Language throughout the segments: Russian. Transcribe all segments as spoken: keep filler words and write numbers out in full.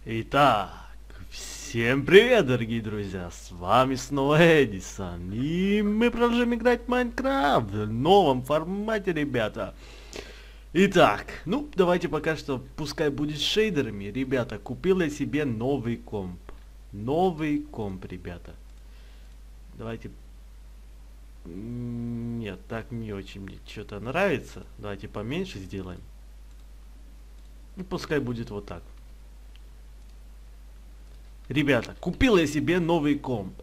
Итак, всем привет, дорогие друзья, с вами снова Эдисон, и мы продолжим играть в Майнкрафт в новом формате, ребята. Итак, ну, давайте пока что, пускай будет с шейдерами, ребята, купил я себе новый комп. Новый комп, ребята. Давайте... Нет, так не очень мне что-то нравится, давайте поменьше сделаем. И пускай будет вот так. Ребята, купил я себе новый комп.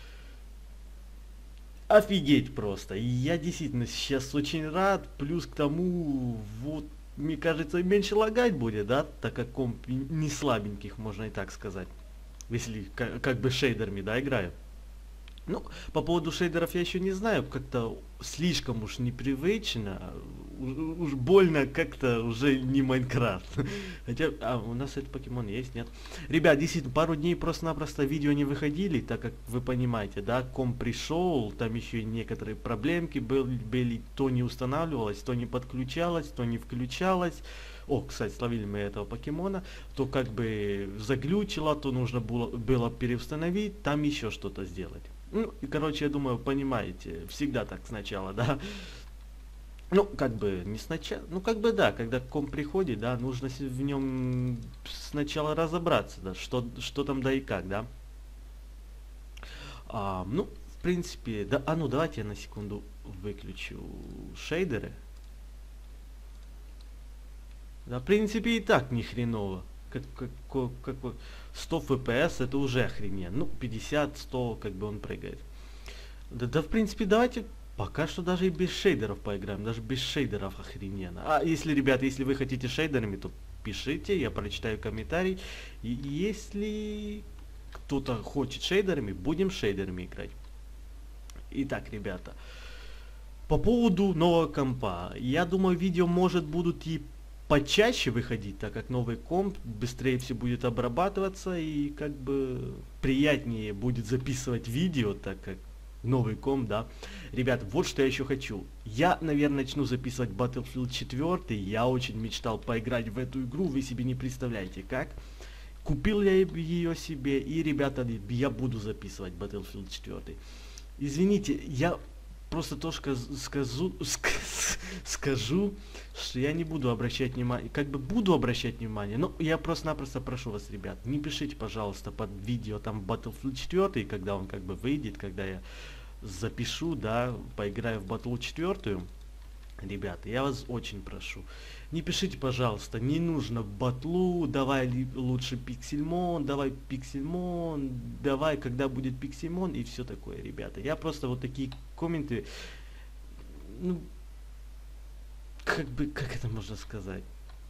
Офигеть просто. Я действительно сейчас очень рад. Плюс к тому, вот, мне кажется, меньше лагать будет, да? Так как комп не слабеньких, можно и так сказать. Если как, как бы шейдерами, да, играю. Ну, по поводу шейдеров я еще не знаю, как-то слишком уж непривычно, уж, уж больно как-то уже не Майнкрафт. Хотя, а у нас этот покемон есть, нет? Ребят, действительно, пару дней просто-напросто видео не выходили, так как вы понимаете, да, комп пришел, там еще и некоторые проблемки были, были, то не устанавливалось, то не подключалось, то не включалось. О, кстати, словили мы этого покемона, то как бы заглючило, то нужно было, было переустановить, там еще что-то сделать. Ну, и, короче, я думаю, понимаете, всегда так сначала, да. Ну, как бы, не сначала, ну, как бы, да, когда комп приходит, да, нужно в нем сначала разобраться, да, что, что там, да и как, да. А, ну, в принципе, да, а ну, давайте я на секунду выключу шейдеры. Да, в принципе, и так не хреново. Как, как, как, как сто эф пи эс это уже охрененно. Ну, пятьдесят сто как бы он прыгает. Да, да, в принципе, давайте пока что даже и без шейдеров поиграем. Даже без шейдеров охрененно. А если, ребята, если вы хотите шейдерами, то пишите, я прочитаю комментарий. И если кто-то хочет шейдерами, будем шейдерами играть. Итак, ребята. По поводу нового компа. Я думаю, видео, может, будут и почаще выходить, так как новый комп быстрее все будет обрабатываться и как бы приятнее будет записывать видео, так как новый комп, да. Ребят, вот что я еще хочу. Я, наверное, начну записывать Battlefield четыре. Я очень мечтал поиграть в эту игру, вы себе не представляете как. Купил я ее себе, и, ребята, я буду записывать Battlefield четыре. Извините, я просто тоже скажу, скажу, что я не буду обращать внимание, как бы буду обращать внимание, но я просто-напросто прошу вас, ребят, не пишите, пожалуйста, под видео там Battlefield четыре, когда он как бы выйдет, когда я запишу, да, поиграю в Battlefield четыре. Ребята, я вас очень прошу, не пишите, пожалуйста, не нужно батлу, давай лучше Пиксельмон, давай Пиксельмон, давай, когда будет Пиксельмон и все такое, ребята. Я просто вот такие комменты, ну, как бы, как это можно сказать?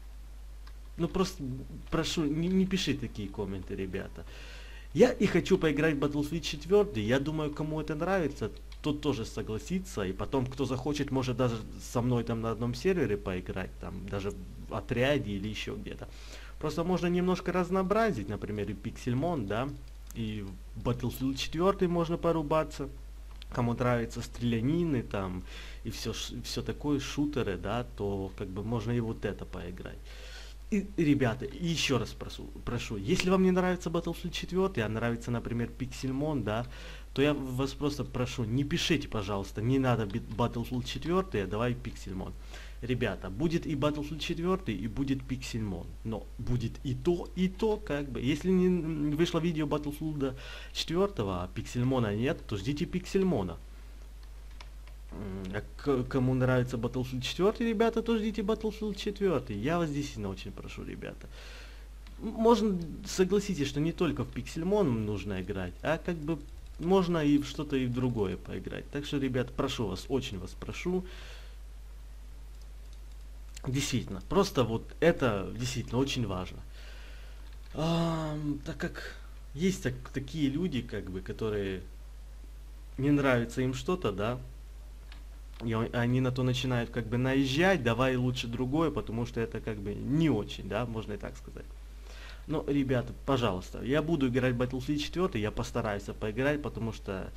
Ну, просто прошу, не, не пиши такие комменты, ребята. Я и хочу поиграть в Battlefield четыре, я думаю, кому это нравится, тот тоже согласится, и потом, кто захочет, может даже со мной там на одном сервере поиграть, там, даже в отряде или еще где-то. Просто можно немножко разнообразить, например, и Пиксельмон, да, и в Battlefield четыре можно порубаться, кому нравятся стрелянины там, и все, все такое, шутеры, да, то как бы можно и вот это поиграть. И, ребята, еще раз прошу, прошу, если вам не нравится Battlefield четыре, а нравится, например, Pixelmon, да, то я вас просто прошу, не пишите, пожалуйста, не надо Battlefield четыре, давай Pixelmon. Ребята, будет и Battlefield четыре, и будет Pixelmon, но будет и то, и то, как бы. Если не вышло видео Battlefield четыре, а Pixelmon нет, то ждите Pixelmon. А кому нравится Battlefield четыре, ребята, то ждите Battlefield четыре. Я вас действительно очень прошу, ребята. Можно, согласитесь, что не только в Pixelmon нужно играть, а как бы можно и в что-то и в другое поиграть. Так что, ребята, прошу вас, очень вас прошу. Действительно, просто вот это действительно очень важно. А, так как есть так, такие люди, как бы, которые не нравится им что-то, да, и они на то начинают как бы наезжать, давай лучше другое, потому что это как бы не очень, да, можно и так сказать. Но, ребята, пожалуйста, я буду играть в Battlefield четыре, я постараюсь поиграть, потому что,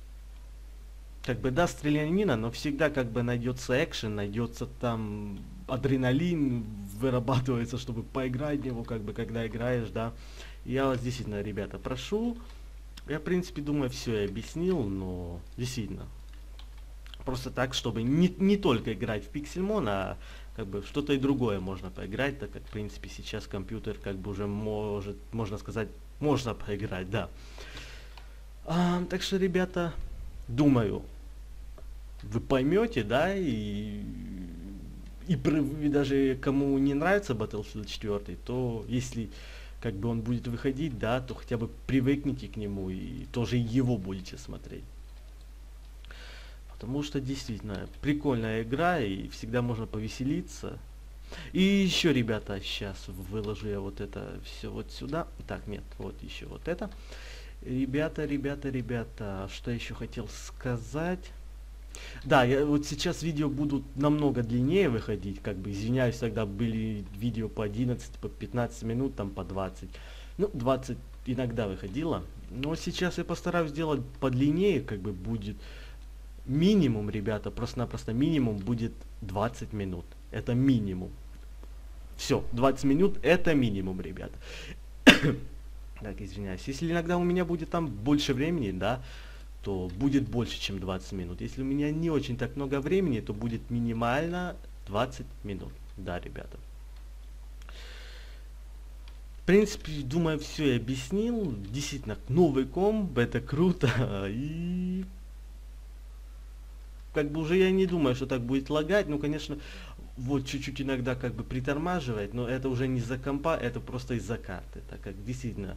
как бы, да, стрелянина, но всегда как бы найдется экшен, найдется там адреналин вырабатывается, чтобы поиграть в него, как бы, когда играешь, да. Я вас действительно, ребята, прошу. Я, в принципе, думаю, все я объяснил, но действительно. Просто так, чтобы не, не только играть в Pixelmon, а как бы что-то и другое можно поиграть, так как, в принципе, сейчас компьютер как бы уже может, можно сказать, можно поиграть, да. А, так что, ребята, думаю, вы поймете, да, и, и, и даже кому не нравится Battlefield четыре, то если как бы он будет выходить, да, то хотя бы привыкните к нему и тоже его будете смотреть. Потому что действительно прикольная игра и всегда можно повеселиться. И еще, ребята, сейчас выложу я вот это все вот сюда. Так, нет, вот еще вот это. Ребята, ребята, ребята, что еще хотел сказать? Да, я вот сейчас видео будут намного длиннее выходить, как бы, извиняюсь, тогда были видео по одиннадцать, по пятнадцать минут, там по двадцать. Ну, двадцать иногда выходило. Но сейчас я постараюсь сделать подлиннее, как бы будет минимум, ребята, просто-напросто минимум будет двадцать минут. Это минимум. Все, двадцать минут это минимум, ребята. Так, извиняюсь. Если иногда у меня будет там больше времени, да, то будет больше, чем двадцать минут. Если у меня не очень так много времени, то будет минимально двадцать минут. Да, ребята. В принципе, думаю, все я объяснил. Действительно, новый комп, это круто. И как бы уже я не думаю, что так будет лагать. Ну, конечно, вот чуть-чуть иногда как бы притормаживает, но это уже не из-за компа, это просто из-за карты. Так как действительно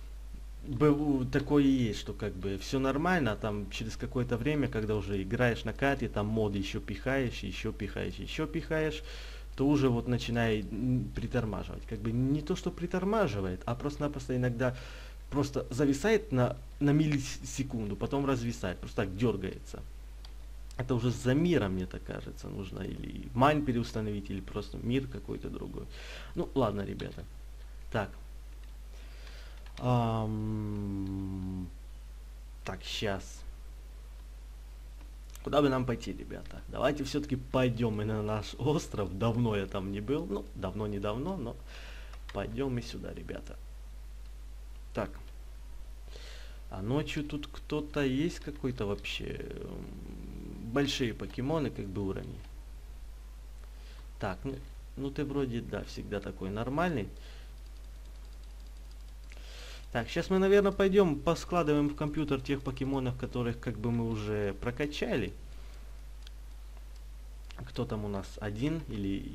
такое есть, что как бы все нормально, а там через какое-то время, когда уже играешь на карте, там моды еще пихаешь, еще пихаешь, еще пихаешь, то уже вот начинает притормаживать. Как бы не то, что притормаживает, а просто-напросто иногда просто зависает на, на миллисекунду, потом развисает, просто так дергается. Это уже за миром, мне так кажется, нужно или майн переустановить, или просто мир какой-то другой. Ну, ладно, ребята. Так. Um, так, сейчас. Куда бы нам пойти, ребята? Давайте все-таки пойдем мы на наш остров. Давно я там не был. Ну, давно, не давно, но пойдем мы сюда, ребята. Так. А ночью тут кто-то есть какой-то вообще? Большие покемоны, как бы уровни. Так, ну, ну ты вроде, да, всегда такой нормальный. Так, сейчас мы, наверное, пойдем поскладываем в компьютер тех покемонов, которых как бы мы уже прокачали. Кто там у нас? Один или...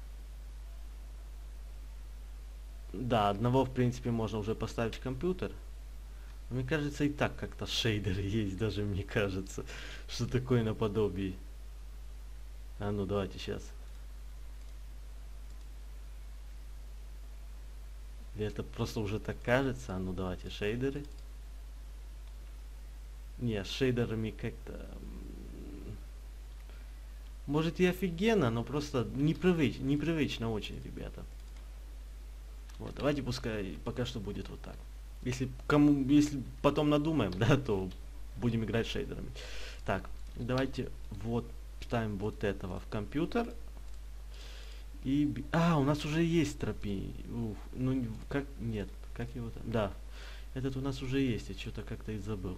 Да, одного, в принципе, можно уже поставить в компьютер. Мне кажется, и так как-то шейдеры есть, даже мне кажется, что такое наподобие. А ну, давайте сейчас. Это просто уже так кажется. А ну давайте шейдеры. Не, с шейдерами как-то... Может и офигенно, но просто непривыч... непривычно очень, ребята. Вот, давайте пускай пока что будет вот так. Если кому, если потом надумаем, да, то будем играть шейдерами. Так, давайте вот ставим вот этого в компьютер. И... А, у нас уже есть тропи. Ух, ну, как... Нет, как его там... Да, этот у нас уже есть, я что-то как-то и забыл.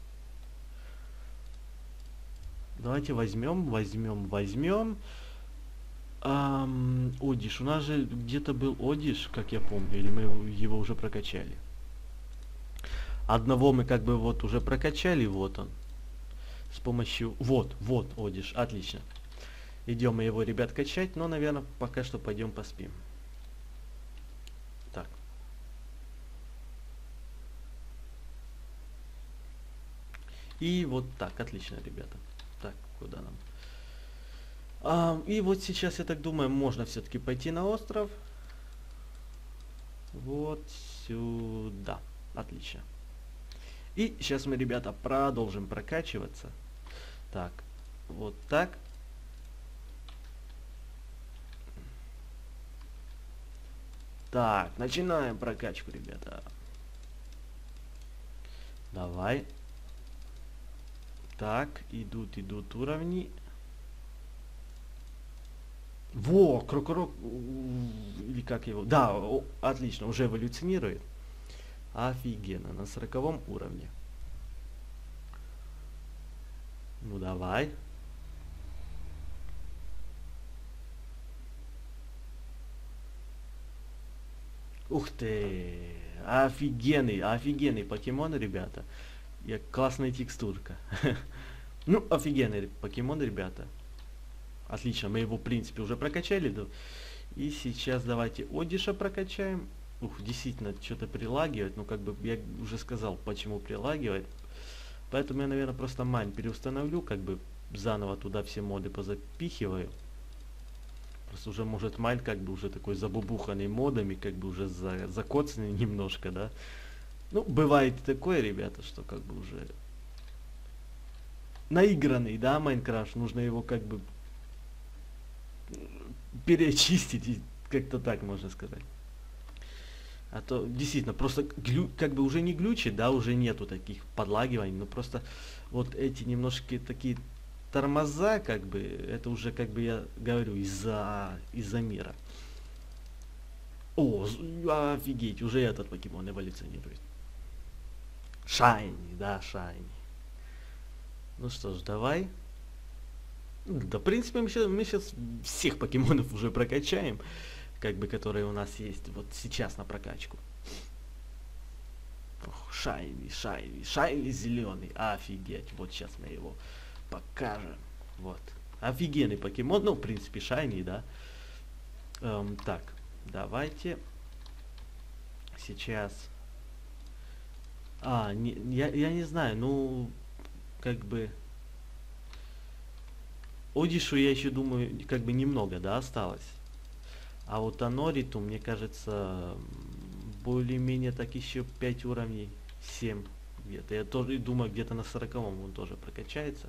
Давайте возьмем, возьмем, возьмем. Ам, Одиш, у нас же где-то был Одиш, как я помню, или мы его уже прокачали. Одного мы как бы вот уже прокачали, вот он. С помощью... Вот, вот, Одиш, отлично. Идем мы его, ребят, качать, но, наверное, пока что пойдем поспим. Так. И вот так, отлично, ребята. Так, куда нам? А, и вот сейчас, я так думаю, можно все-таки пойти на остров. Вот сюда. Отлично. И сейчас мы, ребята, продолжим прокачиваться. Так, вот так. Так, начинаем прокачку, ребята. Давай. Так, идут, идут уровни. Во, Крокорок, или как его? Да, о, отлично, уже эволюционирует. Офигенно, на сороковом уровне. Ну давай. Ух ты! Офигенный, офигенный покемон, ребята. Я, классная текстурка. Ну, офигенный покемон, ребята. Отлично, мы его, в принципе, уже прокачали. Да? И сейчас давайте Одиша прокачаем. Ух, действительно, что-то прилагивает. Ну, как бы, я уже сказал, почему прилагивает. Поэтому я, наверное, просто майн переустановлю, как бы, заново туда все моды позапихиваю. Просто уже, может, майн, как бы, уже такой забубуханный модами, как бы, уже за, закоцанный немножко, да. Ну, бывает и такое, ребята, что, как бы, уже наигранный, да, Майнкрафт. Нужно его, как бы, перечистить, и как-то так можно сказать. А то действительно просто глю, как бы уже не глючит, да, уже нету таких подлагиваний, но просто вот эти немножко такие тормоза, как бы, это уже, как бы я говорю, из-за из-за мира. О, офигеть, уже этот покемон эволюционирует. Шайни, да, шайни. Ну что ж, давай. Да, в принципе, мы сейчас, мы сейчас всех покемонов уже прокачаем, как бы, которые у нас есть вот сейчас на прокачку. Ох, шайни, шайни, шайни зеленый, офигеть, вот сейчас мы его покажем, вот. Офигенный покемон, ну, в принципе, шайни, да. Эм, так, давайте сейчас... А, не, я, я не знаю, ну, как бы... Одишу я еще думаю, как бы немного, да, осталось. А вот Анориту, мне кажется, более-менее так еще пять уровней, семь где-то. Я тоже думаю, где-то на сороковом он тоже прокачается.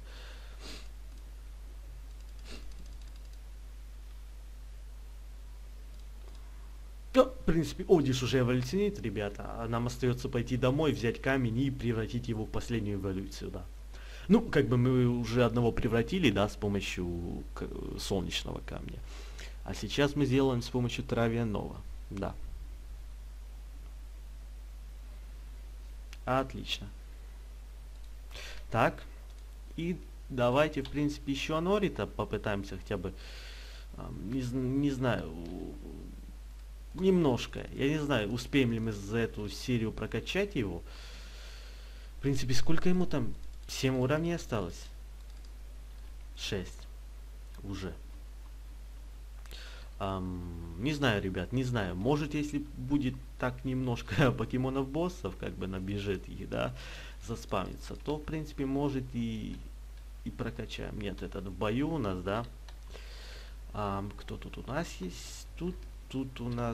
Ну, в принципе, Одиш уже эволюционирует, ребята. А нам остается пойти домой, взять камень и превратить его в последнюю эволюцию, да. Ну, как бы мы уже одного превратили, да, с помощью солнечного камня. А сейчас мы сделаем с помощью травяного, да. Отлично. Так, и давайте, в принципе, еще Анорита попытаемся хотя бы, не, не знаю, немножко. Я не знаю, успеем ли мы за эту серию прокачать его. В принципе, сколько ему там? семь уровней осталось? шесть. Уже. Um, не знаю, ребят, не знаю. Может, если будет так немножко покемонов-боссов, как бы набежит их, да, заспавнится, то, в принципе, может и, и прокачаем. Нет, это в бою у нас, да. Um, кто тут у нас есть? Тут, тут у нас...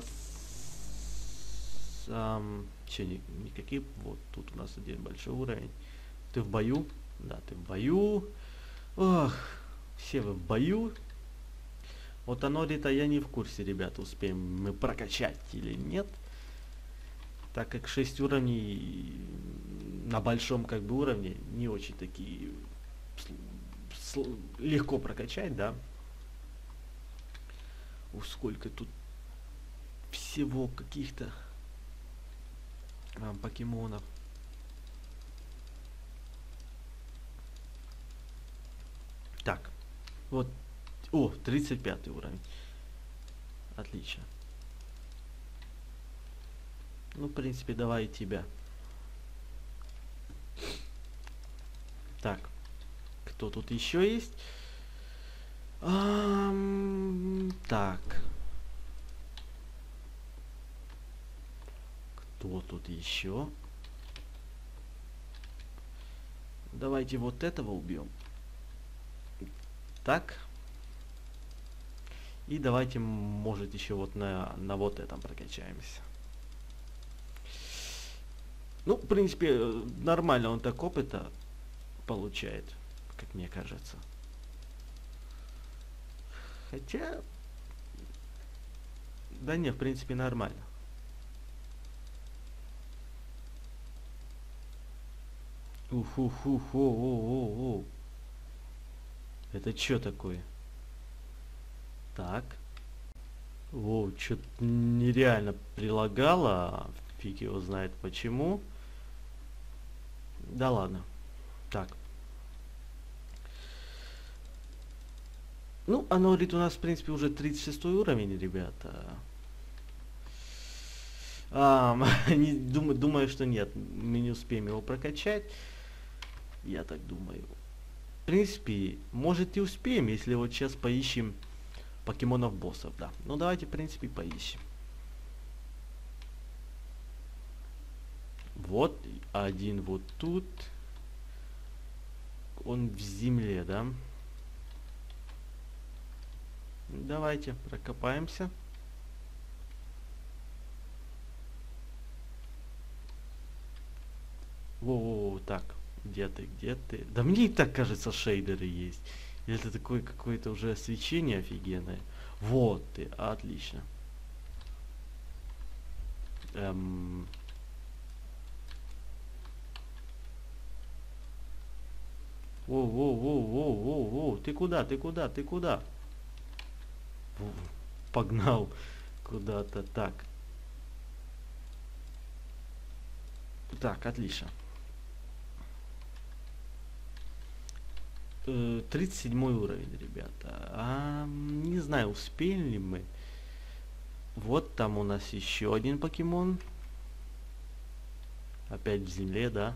Um, че, ни, никакие... Вот, тут у нас один большой уровень. Ты в бою? Да, ты в бою. Ох, все вы в бою. Вот Анорита я не в курсе, ребята, успеем мы прокачать или нет. Так как шесть уровней на большом, как бы, уровне не очень такие легко прокачать, да. Ух, сколько тут всего каких-то а, покемонов. Так, вот. О, тридцать пятый уровень. Отлично. Ну, в принципе, давай тебя. Так, кто тут еще есть? Ам, так. Кто тут еще? Давайте вот этого убьем. Так. И давайте, может, еще вот на, на вот этом прокачаемся. Ну, в принципе, нормально он так опыта получает, как мне кажется. Хотя... Да не, в принципе, нормально. Уху-ху-ху-о-о-о. Это что такое? Так. Воу, что-то нереально прилагало. Фиг его знает почему. Да ладно. Так. Ну, оно говорит, у нас, в принципе, уже тридцать шестой уровень, ребята. А, не, думаю, думаю, что нет. Мы не успеем его прокачать. Я так думаю. В принципе, может и успеем, если вот сейчас поищем покемонов боссов, да. Ну, давайте, в принципе, поищем. Вот, один вот тут. Он в земле, да? Давайте прокопаемся. Воу, так, где ты, где ты? Да мне и так кажется, шейдеры есть. Или это такое какое-то уже свечение офигенное. Вот ты, отлично. Эм... Воу, воу, воу, воу, воу, воу, ты куда, ты куда, ты куда? Воу, погнал куда-то, так. Так, отлично. тридцать седьмой уровень, ребята. А, не знаю, успели ли мы. Вот там у нас еще один покемон. Опять в земле, да?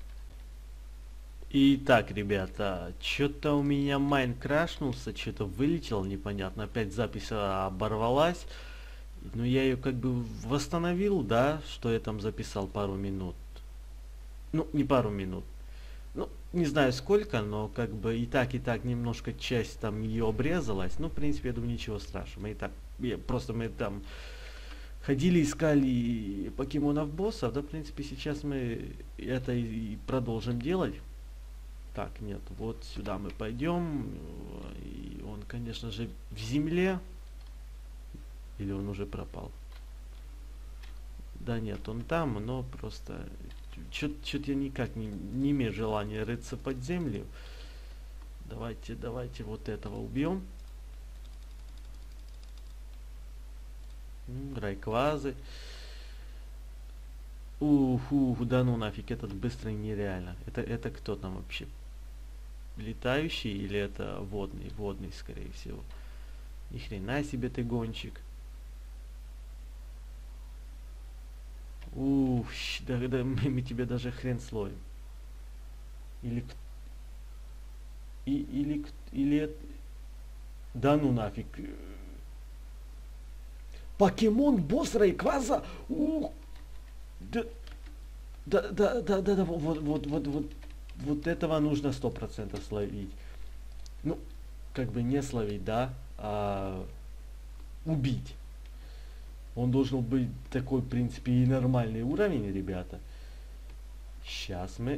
Итак, ребята, что-то у меня майн крашнулся, что-то вылетело непонятно. Опять запись оборвалась. Но я ее как бы восстановил, да, что я там записал пару минут. Ну, не пару минут. Ну, не знаю сколько, но как бы и так, и так немножко часть там ее обрезалась. Ну, в принципе, я думаю, ничего страшного. Мы и так, я, просто мы там ходили, искали покемонов боссов. Да, в принципе, сейчас мы это и продолжим делать. Так, нет, вот сюда мы пойдем. И он, конечно же, в земле. Или он уже пропал? Да нет, он там, но просто... Что-то я никак не, не имею желания рыться под землю. Давайте, давайте вот этого убьем. Райквазы. Ух, ух, да ну нафиг, этот быстрый нереально. Это, это кто там вообще? Летающий или это водный? Водный, скорее всего. Ни хрена себе ты гонщик. Ух, да, да, мы, мы тебе даже хрен словим. Или и, или или да ну нафиг. Покемон босс Райкваза. Ух. Да, да, да, да, да, да, вот, вот, вот, вот, вот этого нужно сто процентов словить. Ну, как бы не словить, да, а убить. Он должен быть такой, в принципе, и нормальный уровень, ребята. Сейчас мы...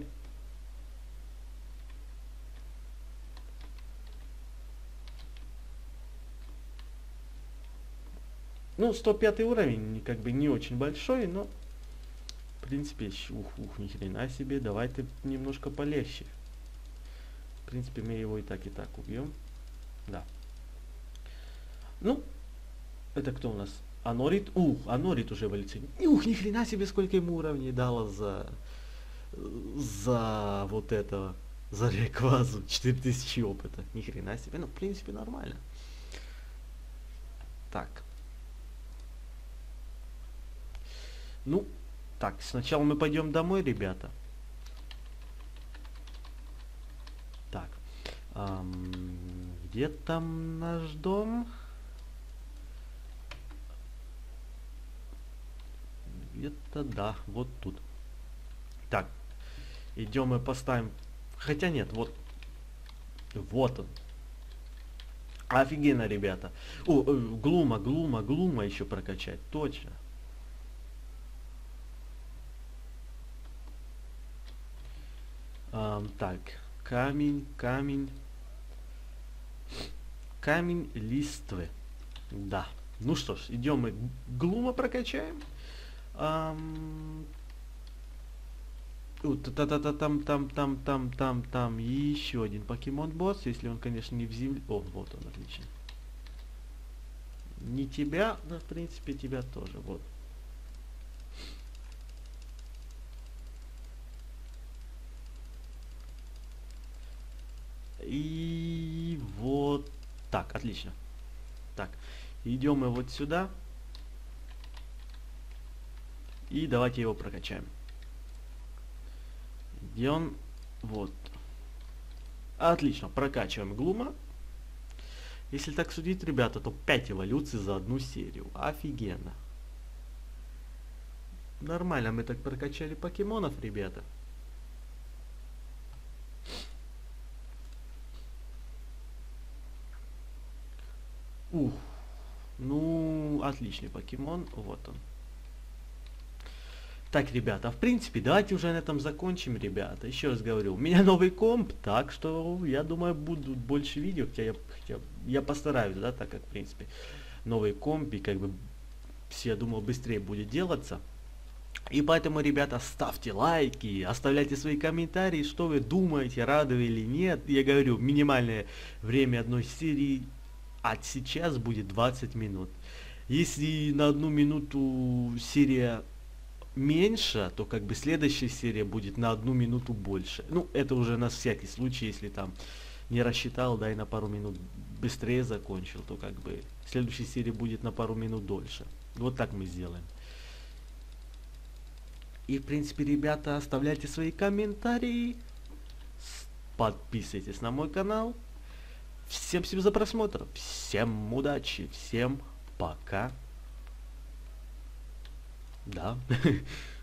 Ну, сто пятый уровень, как бы не очень большой, но... В принципе, ух, ух, ни хрена себе. Давай ты немножко полегче. В принципе, мы его и так, и так убьем. Да. Ну, это кто у нас? Анорит, ух, Анорит уже эволюционирует. Ух, ни хрена себе, сколько ему уровней дало за... За вот этого, за Райквазу. четыре тысячи опыта. Ни хрена себе, ну, в принципе, нормально. Так. Ну, так, сначала мы пойдем домой, ребята. Так. Эм, где там наш дом? Где-то, да, вот тут. Так, идем и поставим. Хотя нет, вот. Вот он. Офигенно, ребята. О, э, глума, глума, глума еще прокачать. Точно. Um, так, камень, камень. Камень листвы. Да. Ну что ж, идем мы глума прокачаем. Um, Та-та-та, там, там, там, там, там, там. И еще один покемон босс, если он, конечно, не в земле. О, вот он, отлично. Не тебя, но в принципе тебя тоже. Вот. И вот так, отлично. Так, идем мы вот сюда. И давайте его прокачаем. Где он? Вот. Отлично, прокачиваем Глума. Если так судить, ребята, то пять эволюций за одну серию. Офигенно. Нормально мы так прокачали покемонов, ребята. Ух. Ну, отличный покемон. Вот он. Так, ребята, в принципе, давайте уже на этом закончим, ребята. Еще раз говорю, у меня новый комп, так что я думаю, будут больше видео, хотя я, хотя я постараюсь, да, так как, в принципе, новый комп, и как бы, все, я думал, быстрее будет делаться. И поэтому, ребята, ставьте лайки, оставляйте свои комментарии, что вы думаете, рады вы или нет. Я говорю, минимальное время одной серии от сейчас будет двадцать минут. Если на одну минуту серия меньше, то как бы следующая серия будет на одну минуту больше. Ну, это уже на всякий случай, если там не рассчитал, да, и на пару минут быстрее закончил, то как бы следующая серия будет на пару минут дольше. Вот так мы сделаем. И, в принципе, ребята, оставляйте свои комментарии, подписывайтесь на мой канал. Всем спасибо за просмотр, всем удачи, всем пока. Да.